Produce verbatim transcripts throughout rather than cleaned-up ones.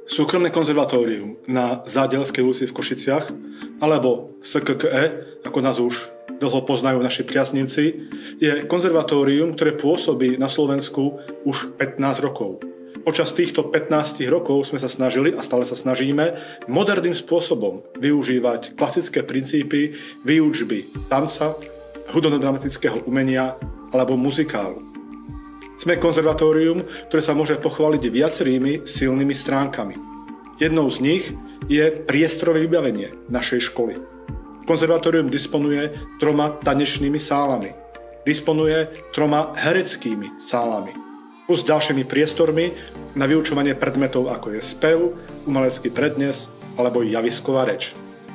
Súkromné konzervatórium na Zádelskej ulici v Košiciach alebo es ká ká é, ako nás už dlho poznajú naši priaznivci, je konzervatórium, ktoré pôsobí na Slovensku už pätnásť rokov. Počas týchto pätnásť rokov sme sa snažili a stále sa snažíme moderným spôsobom využívať klasické princípy výučby tanca, hudobno-dramatického umenia alebo muzikálu. Sme konzervatórium, ktoré sa môže pochváliť viacerými silnými stránkami. Jednou z nich je priestorové vybavenie našej školy. Konzervatórium disponuje troma tanečnými sálami. Disponuje troma hereckými sálami. Plus ďalšími priestormi na vyučovanie predmetov ako je spev, umelecký prednes alebo javisková reč.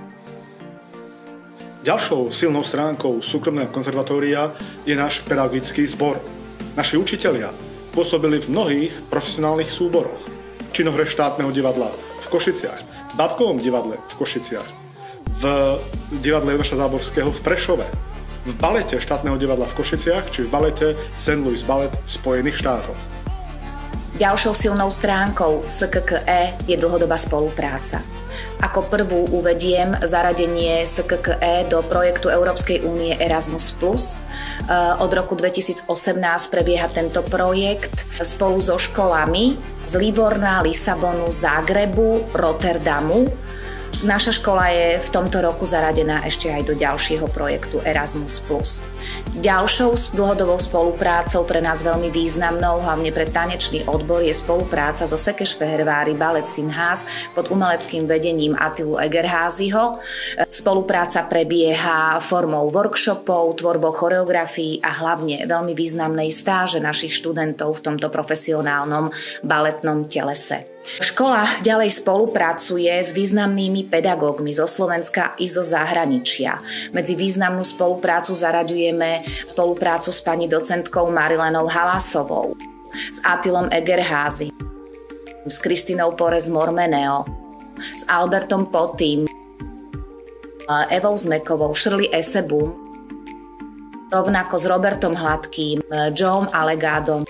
Ďalšou silnou stránkou súkromného konzervatória je náš pedagogický zbor. Naši učitelia pôsobili v mnohých profesionálnych súboroch. V činohre štátneho divadla v Košiciach, v Babkovom divadle v Košiciach, v divadle Jonáša Záborského v Prešove, v balete štátneho divadla v Košiciach či v balete Saint Louis Ballet v Spojených štátoch. Ďalšou silnou stránkou es ká ká é je dlhodobá spolupráca. Ako prvú uvediem zaradenie es ká ká é do projektu Európskej únie Erasmus plus. Od roku dvetisícosemnásť prebieha tento projekt spolu so školami z Livorna, Lisabonu, Zágrebu, Rotterdamu. Naša škola je v tomto roku zaradená ešte aj do ďalšieho projektu Erasmus plus. Ďalšou dlhodobou spoluprácou pre nás veľmi významnou, hlavne pre tanečný odbor, je spolupráca so Székesfehérvári Ballet Színház pod umeleckým vedením Attilu Egerházyho. Spolupráca prebieha formou workshopov, tvorbou choreografií a hlavne veľmi významnej stáže našich študentov v tomto profesionálnom baletnom telese. Škola ďalej spolupracuje s významnými pedagógmi zo Slovenska i zo zahraničia. Medzi významnú spoluprácu zaraďujeme spoluprácu s pani docentkou Marilenou Halásovou, s Attilom Egerházy, s Kristinou Porez Mormeneo, s Albertom Potým, Evou Zmekovou, Shirley Essebum, rovnako s Robertom Hladkým, Joeom Allegádom,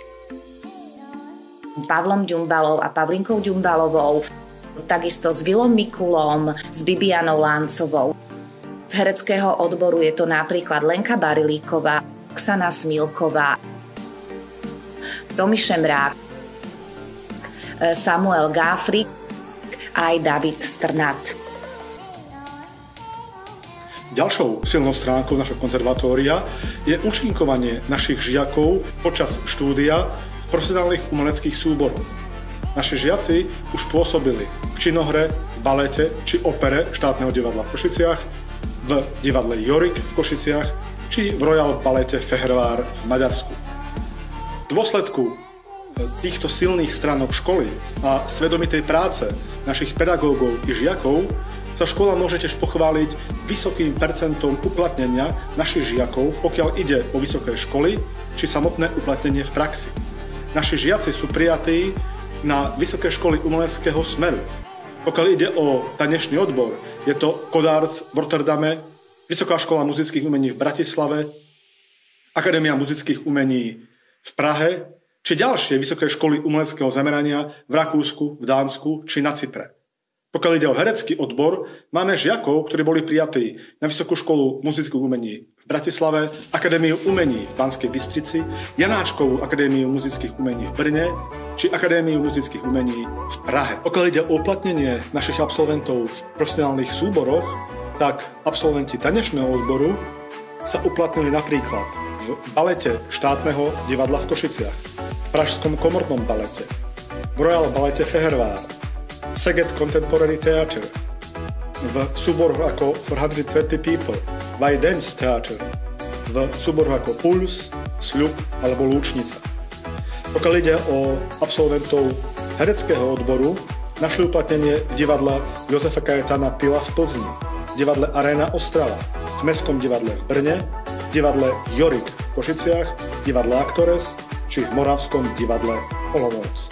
Pavlom Ďumbalou a Pavlinkou Ďumbalovou, takisto s Vilom Mikulom, s Bibianou Láncovou. Z hereckého odboru je to napríklad Lenka Barilíková, Oksana Smilková, Tomi Šemrák, Samuel Gáfrik a aj David Strnad. Ďalšou silnou stránkou našho konzervatória je účinkovanie našich žiakov počas štúdia v profesionálnych umeleckých súboroch. Naši žiaci už pôsobili v činohre, v balete či opere štátneho divadla v Košiciach, v divadle Jorik v Košiciach či v Royal Balete Fehérvár v Maďarsku. V dôsledku týchto silných stránok školy a svedomitej práce našich pedagógov i žiakov sa škola môže tiež pochváliť vysokým percentom uplatnenia našich žiakov, pokiaľ ide o vysoké školy či samotné uplatnenie v praxi. Naši žiaci sú prijatí na vysoké školy umeleckého smeru. Pokiaľ ide o tanečný odbor, je to Kodárc v Rotterdame, Vysoká škola muzických umení v Bratislave, Akadémia muzických umení v Prahe, či ďalšie vysoké školy umeleckého zamerania v Rakúsku, v Dánsku či na Cypre. Pokiaľ ide o herecký odbor, máme žiakov, ktorí boli prijatí na Vysokú školu muzických umení v Bratislave, Akadémiu umení v Banskej Bystrici, Janáčkovú akadémiu muzických umení v Brne či Akadémiu muzických umení v Prahe. Pokiaľ ide o uplatnenie našich absolventov v profesionálnych súboroch, tak absolventi tanečného odboru sa uplatnili napríklad v balete štátneho divadla v Košiciach, v Pražskom komornom balete, v Royal Balete Fehérvár, Szeged Contemporary Theatre, v súboroch ako four hundred twenty People, Why Dance Theatre, v súboroch ako Puls, Sľub alebo Lúčnica. Pokiaľ ide o absolventov hereckého odboru, našli uplatnenie v divadle Jozefa Kajetana Tyla v Plzni, v divadle Arena Ostrava, v Mestskom divadle v Brne, v divadle Jorik v Košiciach, v divadle Actores či v Moravskom divadle Olomouc.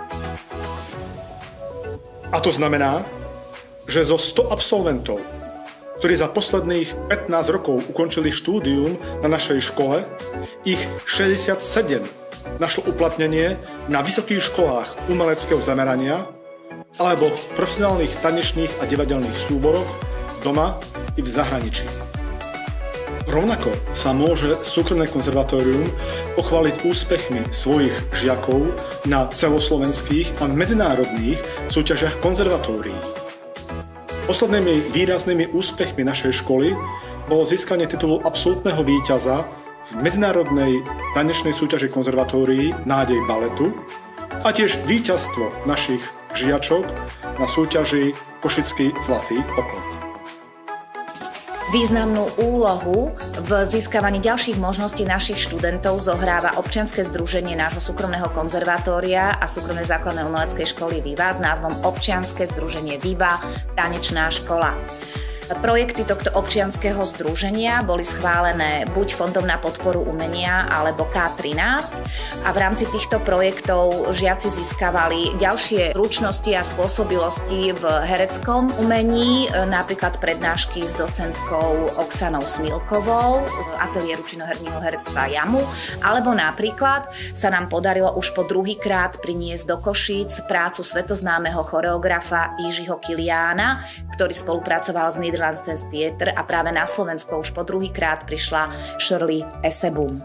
A to znamená, že zo sto absolventov, ktorí za posledných pätnásť rokov ukončili štúdium na našej škole, ich šesťdesiatsedem našlo uplatnenie na vysokých školách umeleckého zamerania, alebo v profesionálnych tanečných a divadelných súboroch doma i v zahraničí. Rovnako sa môže súkromné konzervatórium pochváliť úspechmi svojich žiakov na celoslovenských a medzinárodných súťažiach konzervatórií. Poslednými výraznými úspechmi našej školy bolo získanie titulu absolútneho víťaza v medzinárodnej tanečnej súťaži konzervatórií Nádej baletu a tiež víťazstvo našich žiačok na súťaži Košický zlatý poklad. Významnú úlohu v získavaní ďalších možností našich študentov zohráva občianske združenie nášho súkromného konzervatória a súkromnej základnej umeleckej školy Viva s názvom Občianske združenie Viva tanečná škola. Projekty tohto občianskeho združenia boli schválené buď Fondom na podporu umenia alebo ká trinásť a v rámci týchto projektov žiaci získavali ďalšie zručnosti a spôsobilosti v hereckom umení, napríklad prednášky s docentkou Oksanou Smilkovou z ateliéru činoherného herectva Jamu, alebo napríklad sa nám podarilo už po druhýkrát priniesť do Košíc prácu svetoznámeho choreografa Jiřího Kiliána, ktorý spolupracoval s Nederlandse Theater a práve na Slovensku už po druhýkrát prišla Shirley Essebum.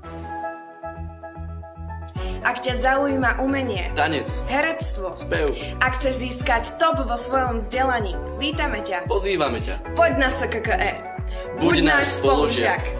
Ak ťa zaujíma umenie, tanec, herectvo, spev, ak chceš získať top vo svojom vzdelaní, vítame ťa. Pozývame ťa. Poď na es ká ká é. Buď náš spolužiak.